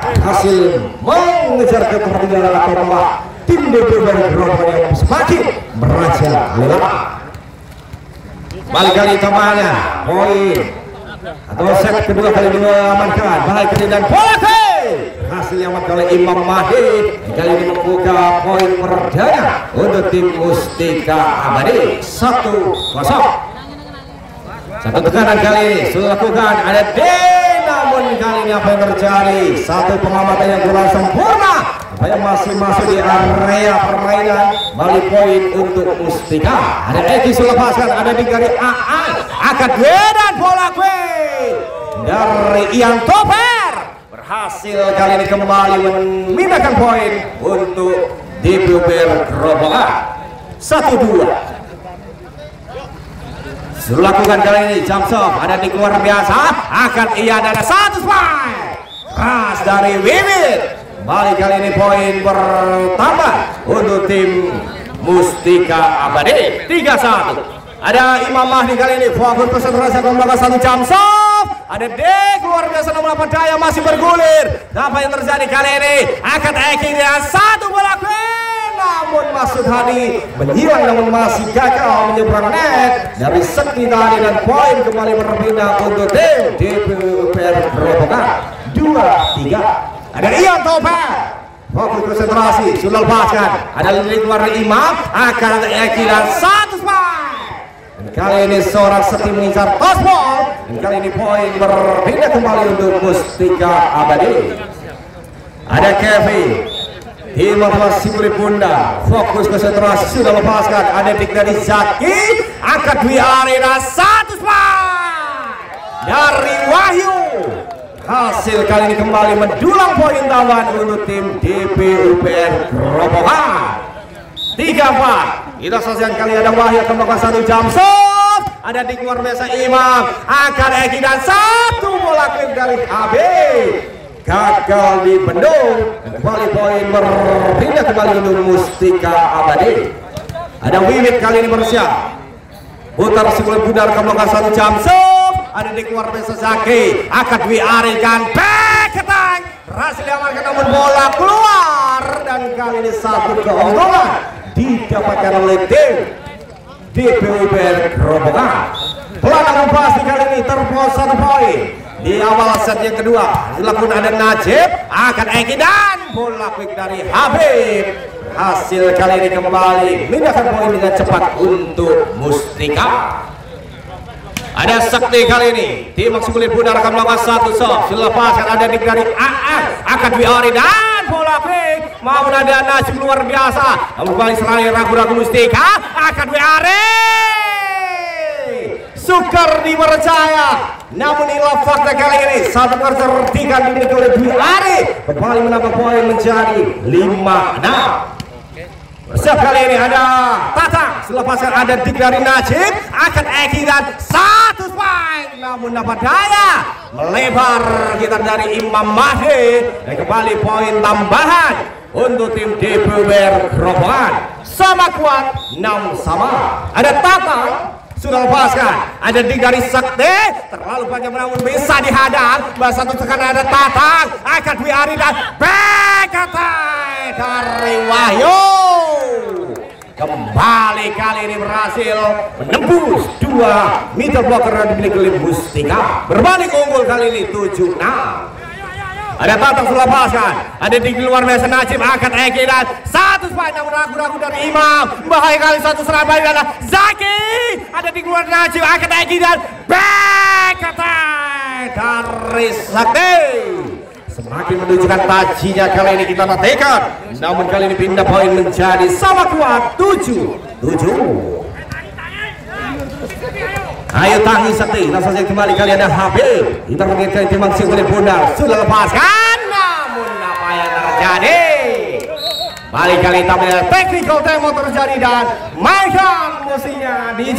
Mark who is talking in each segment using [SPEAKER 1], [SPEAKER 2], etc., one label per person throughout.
[SPEAKER 1] hasil mengejar ketertinggalan atau telah tim DP dari Gerobak yang semakin merajalela. Balik kali temannya poin atau set kedua kali diamankan. Balik kali dan bola hasil yang kali Imam Mahdi kali ini membuka poin perdana untuk tim Mustika Abadi 1-0. Satu tekanan kali ini sudah lakukan ada D, namun kali ini apa yang terjadi? Satu pengamatan yang kurang sempurna, apa yang masih masuk di area permainan. Balik poin untuk Mustika. Ada Eki sudah lepaskan, ada di dari AA akan dan bola dari Ian Toper berhasil kali ini kembali memindahkan poin untuk DPUB Gerobak 1-2. Sudah lakukan kali ini jump shot, ada di luar biasa, akan ia ada satu spike keras dari Wiwit. Balik kali ini poin bertambah untuk tim Mustika Abadi 3-1. Ada Imam Mahdi kali ini fokus konsentrasi melakukan satu jump shot, ada Dek luar biasa nomor 8 daya masih bergulir. Apa yang terjadi kali ini? Akan Eki dengan satu bola namun Masud Hadi menghilang namun masih gagal menyeberang net dari Sekti tadi dan poin kembali berpindah untuk tim DPUB Gerobak 2-3. Ada Ian Toper fokus konsentrasi sudah lepaskan, ada lini keluar dari Imam akan ada Eki dan satu spike. Dan kali ini seorang Sekti mengincar tossball dan kali ini poin berpindah kembali untuk Mustika Abadi. Ada Kevin Himawat Sibuli Bunda fokus konsentrasi sudah lepaskan, ada dik dari Zaki angkat dua arena satu spike dari Wahyu. Hasil kali ini kembali mendulang poin tambahan untuk tim DPUB Gerobak 3-4. Kita saksikan kali ada Wahyu akan melakukan satu jump shot, ada dik luar biasa Imam akan Eki dan satu bola klik dari AB gagal di bendung. Kembali poin berpindah kembali untuk Mustika Abadi. Ada Wiwit kali ini bersiap putar sebelum pudar ke melakukan satu jump shot, ada di keluar biasa Zaki akan diarikan back attack berhasil diamankan namun bola keluar dan kali ini satu keuntungan didapatkan oleh tim DPUB Gerobak. Pelanggaran pasti kali ini terpos satu poin. Di awal set yang kedua dilakukan ada Najib akan Eki dan bola quick dari Habib. Hasil kali ini kembali mindahkan poin dengan cepat untuk Mustika. Ada Sekti kali ini tim Maksudulil Bundar akan melakukan satu shot, sudah lepaskan ada dik dari AA akan Wiari dan bola quick mau ada Najib luar biasa namun kembali serangan ragu-ragu Mustika akan Wiari. Sukar dipercaya, namun inilah fakta kali ini satu kecerdikan dimiliki oleh Dwi Ari kembali menambah poin menjadi 5-6. Bersiap kali ini ada Tatang selepaskan ada dik dari Najib akan Eki dan satu spike namun dapat daya melebar gitar dari Imam Mahdi dan kembali poin tambahan untuk tim DPUB Gerobak sama kuat 6 sama. Ada Tatang sudah lepaskan, ada dik dari Sekti terlalu panjang namun bisa dihadang. Satu tekanan ada Tatang akan Dwi Ari dan back attack dari Wahyu. Kembali kali ini berhasil menembus 2 middle blocker yang dimiliki oleh Mustika. Berbalik unggul kali ini 7-6. Ada Tatang sudah lepaskan, ada di luar biasa Najib akan Eki dan satu spike namun ragu-ragu dari Imam. Bahaya kali satu serangan adalah Zaki, ada di luar Najib akan Eki dan back attack dari Sakti. Semakin menunjukkan tajinya kali ini kita nantikan, namun kali ini pindah poin menjadi sama kuat 7-7. Ayo tangi Sakti, langsung saja kembali kali ada Habib. Kita mengingatkan tim Maksudulil Bundar sudah lepaskan, namun apa yang terjadi? Balik kali tampil technical demo terjadi dan mainkan musiknya DJ.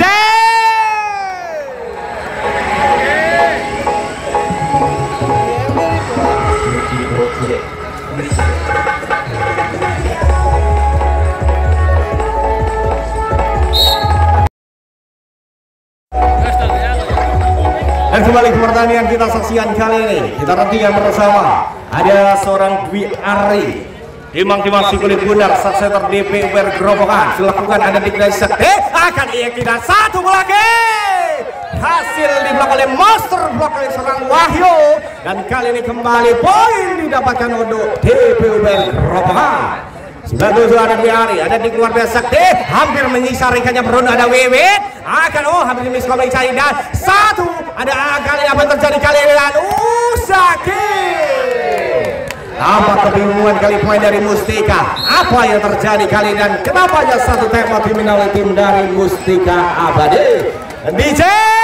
[SPEAKER 1] Dan kembali ke pertandingan kita saksikan kali ini, kita nantikan bersama ada seorang Dwi Ari timang-timang si kulit bundar center DP bergerobokan dilakukan ada di Gray Sekti akan ia tidak satu lagi hasil diblok oleh monster blok oleh seorang Wahyu dan kali ini kembali poin didapatkan untuk DP bergerobokan. 97 ada Dwi Ari, ada di keluar biasa Sekti hampir menyisa rekannya berunda ada Wiwit akan hampir miskomunikasi dan satu ada kali apa yang terjadi kali ini dan Zaki. Apa kebingungan kali poin dari Mustika? Apa yang terjadi kali dan kenapa hanya satu tempo diminta oleh tim dari Mustika Abadi? DJ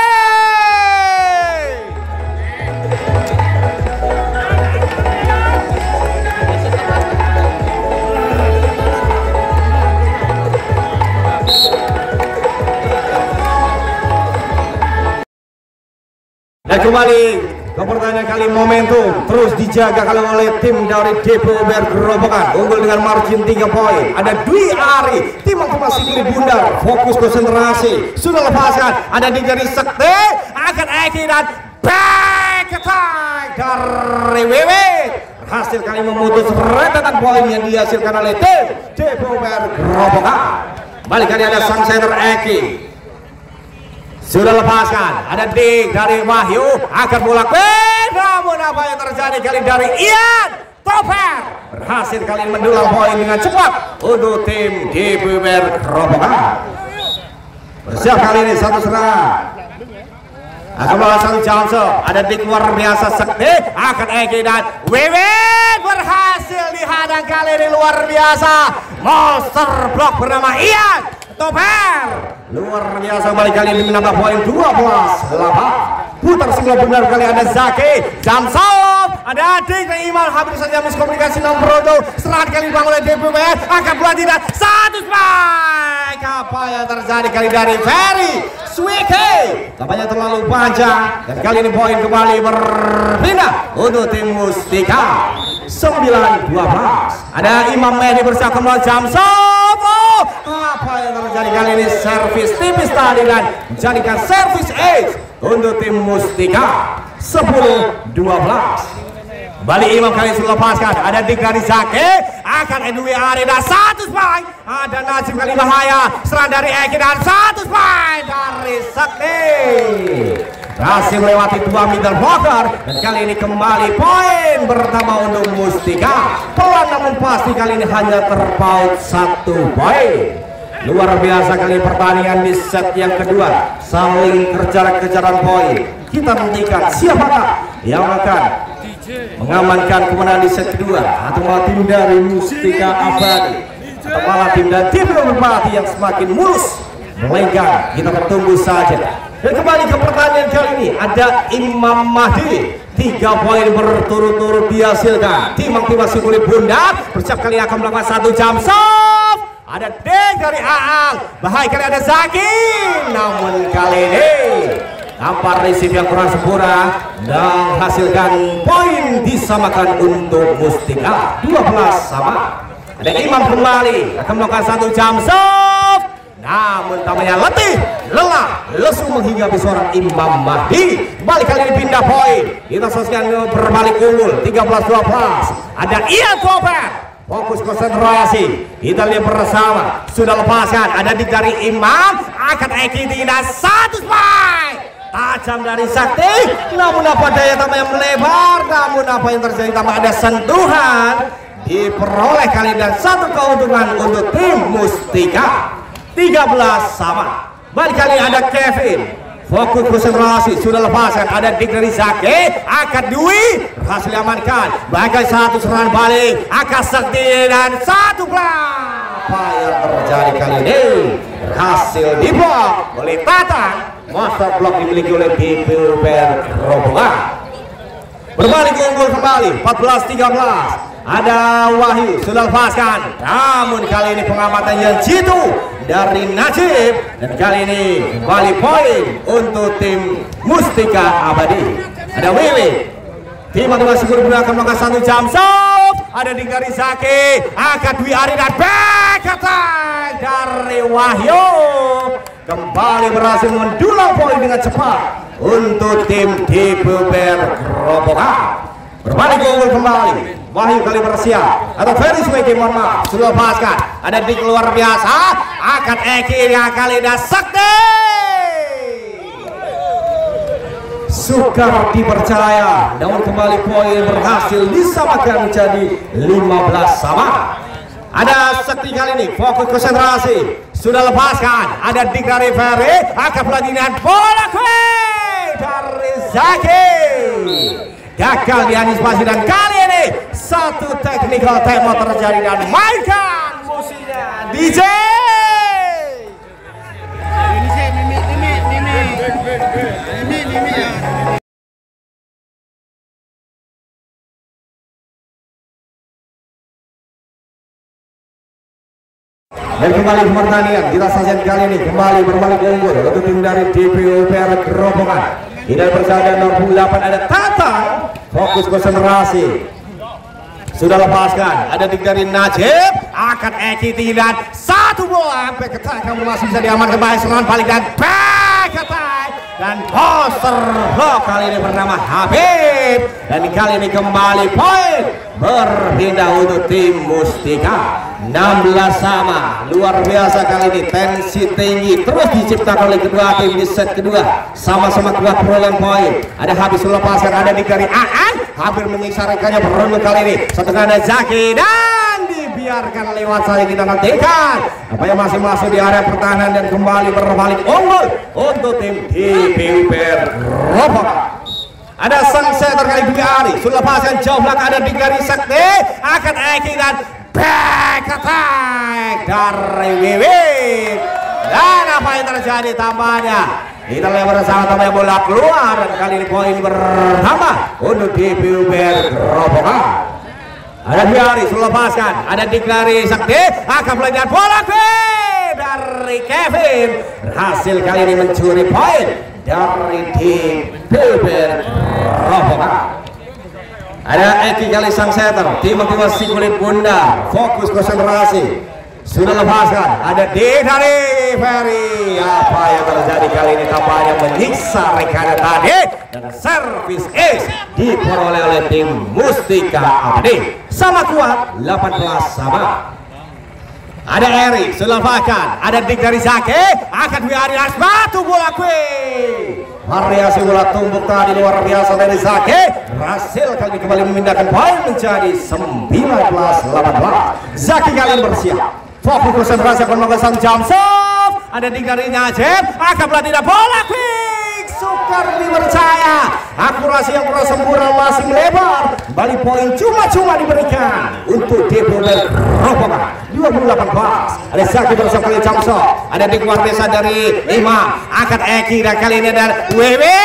[SPEAKER 1] dan kembali ke pertandingan kali momentum terus dijaga kali oleh tim dari DPO bergerobokan unggul dengan margin 3 poin. Ada Dwi Ari timang-timang si kulit bundar fokus konsentrasi sudah lepaskan ada di dari Sekti akan Eki dan back attack dari Wiwit hasil kali memutus rentetan poin yang dihasilkan oleh tim DPO bergerobokan. Balik kali ada sang center Eki sudah lepaskan ada Dik dari Wahyu akan bolak namun apa yang terjadi kali dari Ian Toper berhasil kali mendulang poin dengan cepat untuk tim DP bergerobokan. Bersiap kali ini satu serangan akan melawan satu Jamso ada Dik luar biasa Sekti akan Eki dan Wiwit berhasil dihadang kali ini luar biasa monster blok bernama Ian Toper luar biasa balik kali ini menambah poin 12-8 putar single benar kali ada Zaki Jamsop ada Adik dan Iman hampir saja miskomunikasi nomor itu serangan kali bang oleh DPWR akan buat tidak satu spike apa yang terjadi kali dari Ferry Swike tampaknya terlalu panjang dan kali ini poin kembali berpindah untuk tim Mustika 9-12 ada Imam Mehdi bersama kembali Jamsop apa yang terjadi kali ini servis tipis tadi dan menjadikan servis ace untuk tim Mustika 10-12 balik Imam kali sudah lepaskan ada Dik dari Zaki akan Dwi Ari dan satu spike ada Najib kali bahaya serang dari Eki dan satu spike dari Sekti berhasil melewati 2 middle blocker dan kali ini kembali poin pertama untuk Mustika pelan namun pasti kali ini hanya terpaut 1 poin. Luar biasa kali pertandingan di set yang kedua saling kejar-kejaran poin kita nantikan siapakah yang akan mengamankan kemenangan di set kedua atau malah tim dari Mustika Abadi atau malah tim dari tim Merpati yang semakin mulus melenggang kita tunggu saja. Dan kembali ke pertandingan kali ini ada Imam Mahdi 3 poin berturut-turut dihasilkan timang-timang si kulit bundar bersiap kali akan melakukan satu jam soft ada Dek dari Aang bahaya kali ada Zaki namun kali ini tampar receive yang kurang sempurna dan hasilkan poin disamakan untuk Mustika 12 sama. Ada Imam kembali akan melakukan satu jam soft namun tampaknya letih lelah lesu menghinggapi seorang Imam Mahdi. Balik kali ini pindah poin kita saksikan berbalik unggul 13-12 ada Ian Toper fokus konsentrasi kita lihat bersama sudah lepaskan ada Dik dari Imam akan Eki tidak satu spike tajam dari Sakti namun apa daya tambah yang melebar namun apa yang terjadi tambah ada sentuhan diperoleh kali dan satu keuntungan untuk tim Mustika 13 sama. Balik kali ada Kevin fokus konsentrasi sudah lepaskan ada Dik dari Zaki akan Dwi berhasil diamankan bagai satu serangan balik akan Sakti dan satu blok apa yang terjadi kali ini berhasil diblok oleh Tatang master blok dimiliki oleh DPO bergerobokan. Berbalik unggul kembali 14-13 ada Wahyu sudah lepaskan namun kali ini pengamatan yang jitu dari Najib dan kali ini kembali poin untuk tim Mustika Abadi. Ada Wiwi tim-tim Sigur akan melakukan satu jam soft ada Dik dari Zaki akan Dwi Ari dan back attack dari Wahyu kembali berhasil mendulang poin dengan cepat untuk tim DPO bergerobokan Berbalik unggul kembali. Wahyu kali bersiap atau Ferry Swegi, mohon maaf, sudah lepaskan. Ada dik luar biasa. Akan Eki yang kali ini sakti. Sukar dipercaya, namun kembali poin berhasil disamakan menjadi 15 sama. Ada Sakti kali ini fokus konsentrasi, sudah lepaskan. Ada dik dari Ferry, akan pelatihan bola dari Zaki. Gagal diantisipasi dan kali ini satu technical time terjadi dan mainkan musiknya DJ. Dan kembali pertandingan kita sajian kali ini kembali berbalik unggul untuk tim dari DPU PR Gerobokan. Tidak bersahaja nomor 8 ada Tatang, fokus konsentrasi, sudah lepaskan. Ada dik dari Najib, akan Eki tidak satu bola sampai ketak, kamu masih bisa diamankan baik serangan balik dan back attack dan poster block kali ini bernama Habib. Dan kali ini kembali poin berpindah untuk tim Mustika. 16 sama, luar biasa kali ini, tensi tinggi terus diciptakan oleh kedua tim di set kedua, sama-sama kuat perolehan poin. Ada habis melepaskan, ada di dari Aan, hampir menyiksa rekannya beruntung kali ini. Satu ada Zaki dan dibiarkan lewat saja, kita nantikan apa yang masih masuk di area pertahanan dan kembali berbalik unggul untuk tim DPU Gerobokan. Ada sang setter kali Bukari, sudah lepaskan jauh belakang, ada di dari Sakti, akan Eki dan back attack dari Wiwit. Dan apa yang terjadi tambahnya? Kita lebar sangat tambahnya bola keluar dan kali ini poin bertambah untuk DPU Gerobokan. Ada Biari sudah lepaskan, ada dik dari Sakti, akan belajar bola dari Kevin. Berhasil kali ini mencuri poin dari DPU Gerobokan. Ada Eki kali sang setter, tim motivasi kulit bunda, fokus konsentrasi, sudah lepaskan. Ada D dari Ferry, apa yang terjadi kali ini tampaknya menyiksa rekannya tadi dan servis ace diperoleh oleh tim Mustika Abadi. Sama kuat 18 sama. Ada Eri, sudah lepaskan. Ada dik dari Zaki, akan Biari batu bola variasi bola tumbuk tadi luar biasa dari Zaki. Berhasil kali kembali memindahkan poin menjadi 19-18. Zaki kali ini bersiap, fokus konsentrasi akan mengesan jam soft. Ada dik dari Najib, akan tidak bola sukar dipercaya, akurasi yang kurang sempurna masih melebar. Balik poin cuma-cuma diberikan untuk DPU Gerobokan 28-14. Ada Zaki bersama kali jam soft, ada dik luar biasa dari Imam, akan Eki dan kali ini ada Wewe.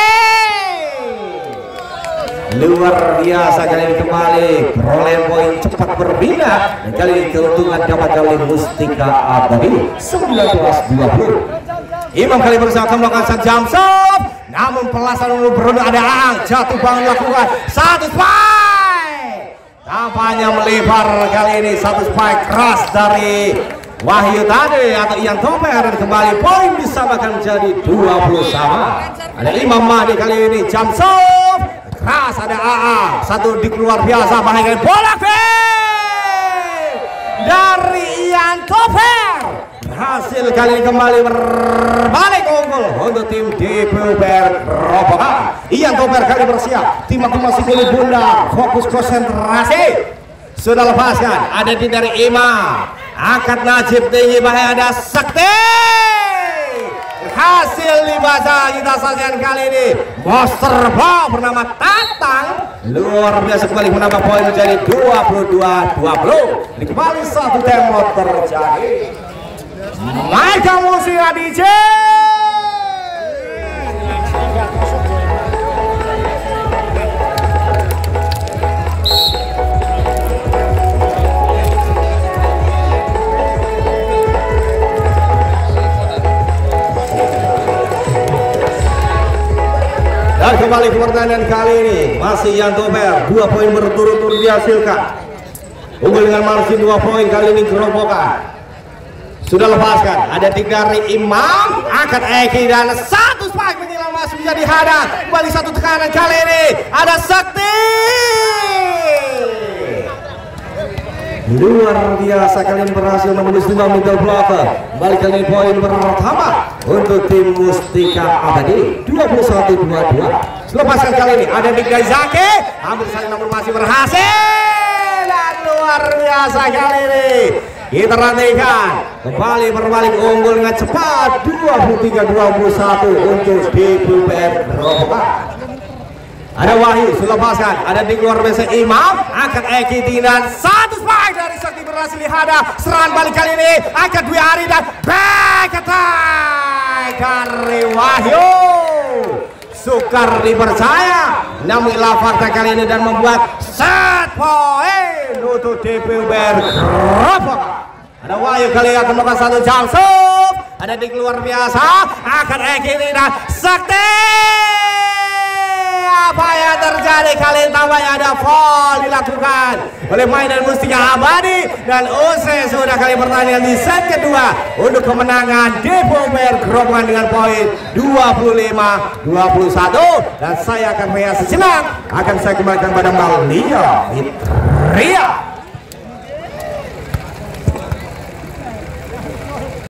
[SPEAKER 1] Luar biasa kali ini kembali perolehan poin cepat berpindah dan kali ini keuntungan dapat kali Mustika Abadi 19-20. Imam kali bersama melakukan jam soft, namun pelasan dulu beruntung ada Ang jatuh bangun lakukan satu spike, tampaknya melebar kali ini. Satu spike keras dari Wahyu tadi atau Ian Toper dan kembali poin disamakan menjadi 20 sama. Ada Imam Mahdi kali ini jam soft keras, ada AA satu dik luar biasa bahaya bola dari Ian Toper. Hasil kali ini kembali berbalik unggul untuk tim DPU Gerobokan. Ian Toper kali bersiap, tim masih kulit bunda, fokus konsentrasi, sudah lepaskan. Ada di dari Imam, angkat Najib tinggi bahaya, ada Sakti. Hasil dibaca kita sajian kali ini monster ball bernama Tatang, luar biasa kembali menambah poin menjadi 22-20. Kembali satu tembok terjadi. Mainkan musik DJ. Dan kembali ke pertandingan kali ini masih Ian Toper, 2 poin berturut-turut dihasilkan. Unggul dengan margin 2 poin kali ini Gerobokan. sudah lepaskan, ada 3 dari Imam, angkat Eki dan satu spike menyilang masuk menjadi hadang. Kembali satu tekanan kali ini ada Sakti. Luar biasa kali ini berhasil menembus 5 middle blocker. Kembali kali ini poin pertama untuk tim Mustika Abadi 21-22. Lepaskan kali ini ada Nick Daizaki, hampir saling namun masih berhasil dan luar biasa kali ini. Kita nantikan kembali berbalik unggul dengan cepat 23-21 untuk DPUPM Robokan. Ada Wahyu sudah lepaskan, ada di luar biasa Imam, angkat Eki dan satu spike dari Sakti berhasil dihadang. Serangan balik kali ini angkat Dwi Ari dan back attack dari Wahyu. Sukar dipercaya, namun fakta kali ini dan membuat set point untuk DPUPM Robokan. Ada Wahyu kali akan melakukan satu jump shot, ada di luar biasa, angkat Eki dan Sakti. Apa yang terjadi kali ini? Tampaknya ada foul dilakukan oleh mainan Mustika Abadi dan usai sudah kali pertandingan di set kedua untuk kemenangan DPUPM Robokan dengan poin 25-21 dan saya akan reaksi senang akan saya kembalikan pada Malia Fitria.